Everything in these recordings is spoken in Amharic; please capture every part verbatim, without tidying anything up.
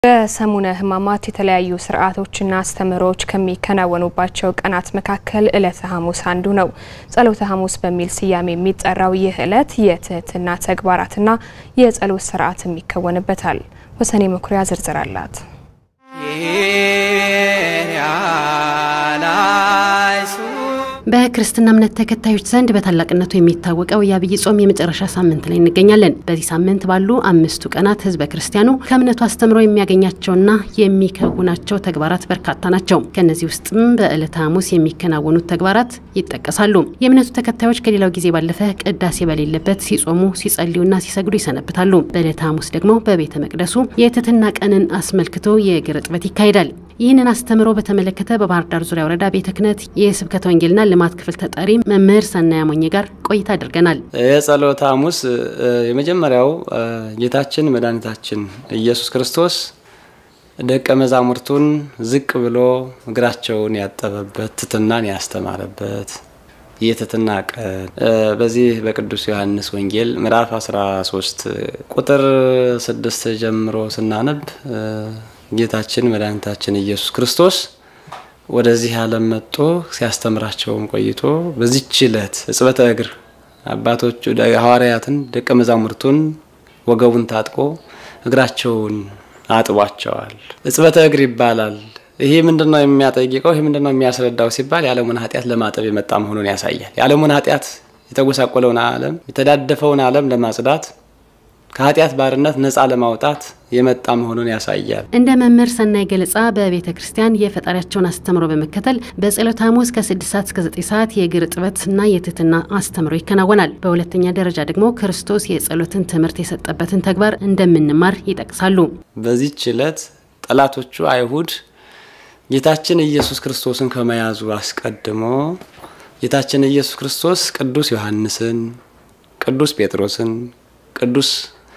በሰሙነ ሕማማት የተለያዩ ስርዓቶችና አስተምሮች ከሚከናወኑባቸው ቀናት መካከል ዕለተ ሐሙስ አንዱ ነው። ጸሎተ ሐሙስ በሚል ስያሜ የሚጠራው ይህ ዕለት የትህትና ተግባራትና የጸሎት ስርዓት የሚከወንበታል። ወሰኔ መኩሪያ ዝርዝር አላት። በክርስትና እምነት ተከታዮች ዘንድ በታላቅነቱ የሚታወቀው የአብይ ጾም የመጨረሻ ሳምንት ላይ እንገኛለን። በዚህ ሳምንት ባሉ አምስቱ ቀናት ህዝበ ክርስቲያኑ ከእምነቱ አስተምሮ የሚያገኛቸውና የሚከውናቸው ተግባራት በርካታ ናቸው። ከነዚህ ውስጥም በዕለተ ሐሙስ የሚከናወኑት ተግባራት ይጠቀሳሉ። የእምነቱ ተከታዮች ከሌላው ጊዜ ባለፈ ቅዳሴ በሌለበት ሲጾሙ፣ ሲጸልዩና ሲሰግዱ ይሰነብታሉ። በዕለተ ሐሙስ ደግሞ በቤተ መቅደሱ የትህትና ቀንን አስመልክቶ የእግር እጥበት ይካሄዳል። ይህንን አስተምሮ በተመለከተ በባህር ዳር ዙሪያ ወረዳ ቤተ ክህነት የስብከተ ወንጌልና ልማት ክፍል ተጠሪ መምህር ሰናይ አሞኘ ጋር ቆይታ አድርገናል። የጸሎተ ሐሙስ የመጀመሪያው ጌታችን መድኃኒታችን ኢየሱስ ክርስቶስ ደቀ መዛሙርቱን ዝቅ ብሎ እግራቸውን ያጠበበት፣ ትህትናን ያስተማረበት የትህትና ቀን በዚህ በቅዱስ ዮሐንስ ወንጌል ምዕራፍ አስራ ሶስት ቁጥር ስድስት ጀምሮ ስናነብ ጌታችን መድኃኒታችን ኢየሱስ ክርስቶስ ወደዚህ ዓለም መጥቶ ሲያስተምራቸውም ቆይቶ በዚህች ዕለት እጽበተ እግር አባቶቹ ሐዋርያትን ደቀ መዛሙርቱን ወገቡን ታጥቆ እግራቸውን አጥቧቸዋል። እጽበተ እግር ይባላል። ይሄ ምንድነው የሚያጠይቀው? ይሄ ምንድነው የሚያስረዳው ሲባል የዓለሙን ኃጢአት ለማጠብ የመጣ መሆኑን ያሳያል። የዓለሙን ኃጢአት የተጎሳቆለውን ዓለም የተዳደፈውን ዓለም ለማጽዳት ከኃጢአት ባርነት ነፃ ለማውጣት የመጣ መሆኑን ያሳያል። እንደ መምህር ሰናይ ገለጻ በቤተ ክርስቲያን የፈጣሪያቸውን አስተምሮ በመከተል በጸሎተ ሐሙስ ከስድስት ሰዓት እስከ ዘጠኝ ሰዓት የእግር እጥበትና የትህትና አስተምሮ ይከናወናል። በሁለተኛ ደረጃ ደግሞ ክርስቶስ የጸሎትን ትምህርት የሰጠበትን ተግባር እንደምንማር ይጠቅሳሉ። በዚህች ዕለት ጠላቶቹ አይሁድ ጌታችን ኢየሱስ ክርስቶስን ከመያዙ አስቀድሞ ጌታችን ኢየሱስ ክርስቶስ ቅዱስ ዮሐንስን፣ ቅዱስ ጴጥሮስን፣ ቅዱስ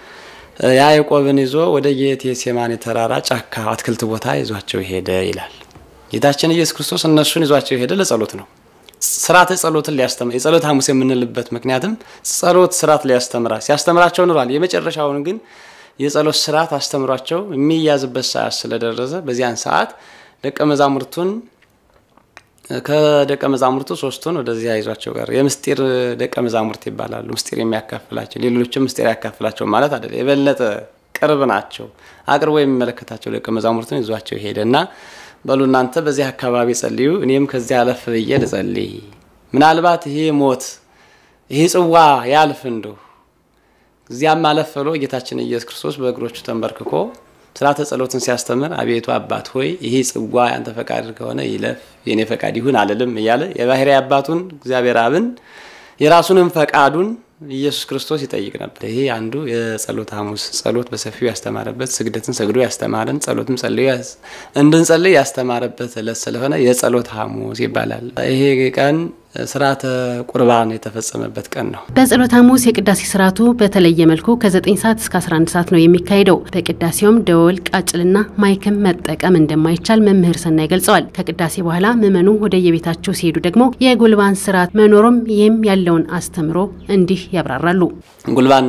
ያዕቆብን ይዞ ወደ ጌቴሴማኒ ተራራ ጫካ አትክልት ቦታ ይዟቸው ሄደ ይላል። ጌታችን ኢየሱስ ክርስቶስ እነሱን ይዟቸው ሄደ ለጸሎት ነው። ስርዓተ ጸሎትን ሊያስተምር የጸሎተ ሐሙስ የምንልበት ምክንያትም ጸሎት ስርዓት ሊያስተምራ ሲያስተምራቸው ኖሯል። የመጨረሻውን ግን የጸሎት ስርዓት አስተምሯቸው የሚያዝበት ሰዓት ስለደረሰ በዚያን ሰዓት ደቀ መዛሙርቱን ከደቀ መዛሙርቱ ሶስቱን ወደዚህ ያይዟቸው ጋር የምስጢር ደቀ መዛሙርት ይባላሉ። ምስጢር የሚያካፍላቸው ሌሎችም ምስጢር ያካፍላቸው ማለት አይደለም። የበለጠ ቅርብ ናቸው። አቅርቦ የሚመለከታቸው ደቀ መዛሙርቱን ይዟቸው ሄደና በሉ እናንተ በዚህ አካባቢ ጸልዩ፣ እኔም ከዚህ አለፍ ብዬ ልጸልይ። ምናልባት ይሄ ሞት ይሄ ጽዋ ያልፍ እንደው እዚያም አለፍ ብሎ ጌታችን ኢየሱስ ክርስቶስ በእግሮቹ ተንበርክኮ ስርዓተ ጸሎትን ሲያስተምር አቤቱ አባት ሆይ ይሄ ጽዋ ያንተ ፈቃድ ከሆነ ይለፍ፣ የኔ ፈቃድ ይሁን አለልም እያለ የባህሪ አባቱን እግዚአብሔር አብን የራሱንም ፈቃዱን ኢየሱስ ክርስቶስ ይጠይቅ ነበር። ይሄ አንዱ የጸሎተ ሐሙስ ጸሎት በሰፊው ያስተማረበት፣ ስግደትን ሰግዶ ያስተማረን፣ ጸሎትም ጸልዮ እንድንጸልይ ያስተማረበት ዕለት ስለሆነ የጸሎተ ሐሙስ ይባላል። ይሄ ቀን ስርዓተ ቁርባን የተፈጸመበት ቀን ነው። በጸሎተ ሐሙስ የቅዳሴ ስርዓቱ በተለየ መልኩ ከዘጠኝ ሰዓት እስከ አስራ አንድ ሰዓት ነው የሚካሄደው። በቅዳሴውም ደወል፣ ቃጭልና ማይክም መጠቀም እንደማይቻል መምህር ሰናይ ገልጸዋል። ከቅዳሴ በኋላ ምእመኑ ወደ የቤታቸው ሲሄዱ ደግሞ የጉልባን ስርዓት መኖሩም ይህም ያለውን አስተምሮ እንዲህ ያብራራሉ። ጉልባን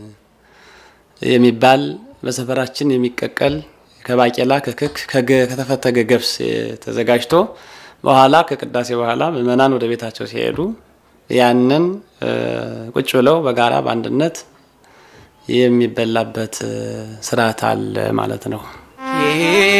የሚባል በሰፈራችን የሚቀቀል ከባቄላ ከክክ ከተፈተገ ገብስ ተዘጋጅቶ በኋላ ከቅዳሴ በኋላ ምእመናን ወደ ቤታቸው ሲሄዱ ያንን ቁጭ ብለው በጋራ በአንድነት የሚበላበት ስርዓት አለ ማለት ነው።